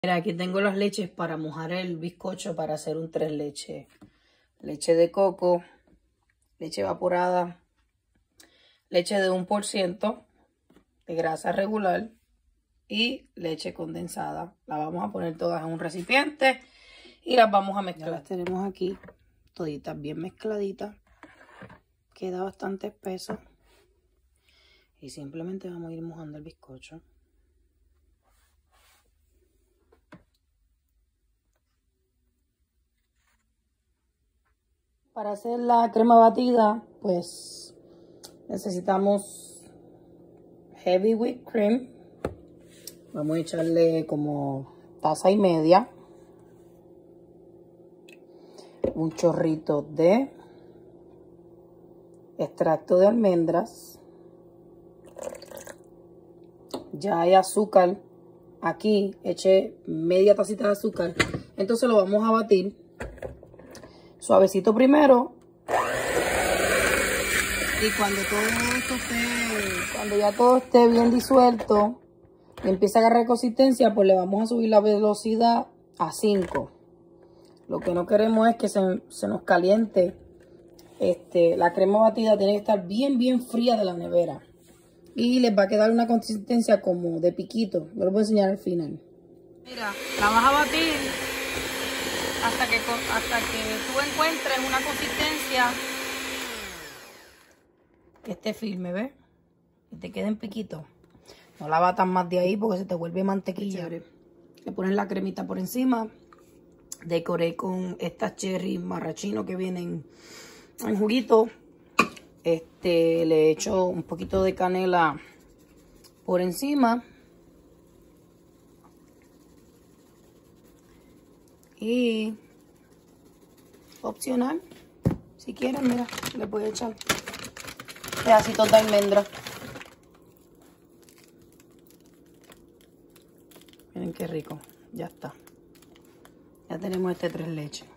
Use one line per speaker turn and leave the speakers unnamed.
Mira, aquí tengo las leches para mojar el bizcocho para hacer un 3 leches. Leche de coco, leche evaporada, leche de 1% de grasa regular y leche condensada. La vamos a poner todas en un recipiente y las vamos a mezclar. Ya las tenemos aquí, toditas bien mezcladitas. Queda bastante espeso. Y simplemente vamos a ir mojando el bizcocho. Para hacer la crema batida, pues necesitamos heavy whipped cream. Vamos a echarle como 1,5 tazas. Un chorrito de extracto de almendras. Ya hay azúcar. Aquí eché media tacita de azúcar. Entonces lo vamos a batir suavecito primero. Y cuando ya todo esté bien disuelto y empieza a agarrar consistencia, pues le vamos a subir la velocidad a 5. Lo que no queremos es que se nos caliente. La crema batida tiene que estar bien fría de la nevera. Y les va a quedar una consistencia como de piquito. Yo lo voy a enseñar al final. Mira, la vas a batir hasta que tú encuentres una consistencia que esté firme, ¿ves? Que te queden piquitos. No la batas más de ahí porque se te vuelve mantequilla. Le pones la cremita por encima. Decoré con estas cherry marrachino que vienen en juguito. Le echo un poquito de canela por encima. Y opcional, si quieren, mira, le voy a echar pedacitos de almendra. Miren qué rico, ya está. Ya tenemos 3 leches.